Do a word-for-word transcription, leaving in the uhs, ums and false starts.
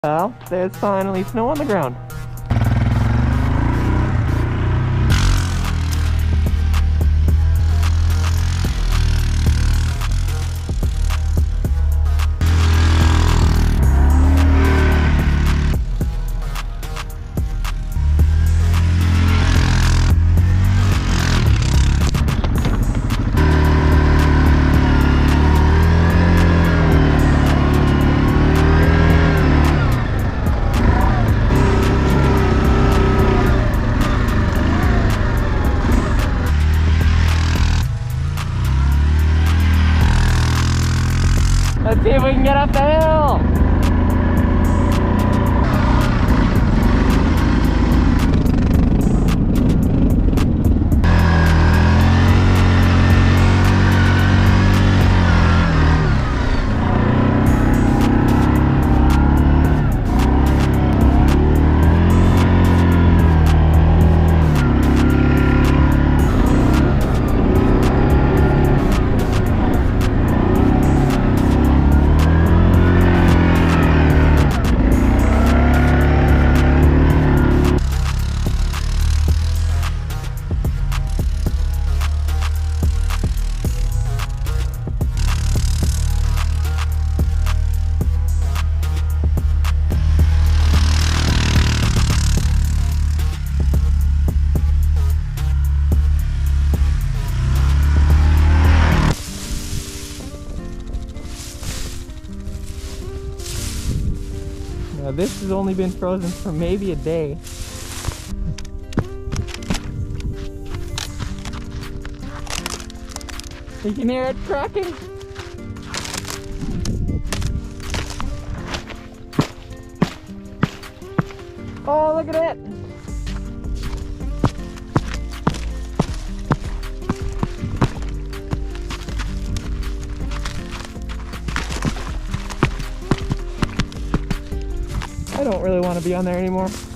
Well, there's finally snow on the ground. Let's see if we can get up the hill. Now this has only been frozen for maybe a day. You can hear it cracking. Oh, look at it. I don't really want to be on there anymore.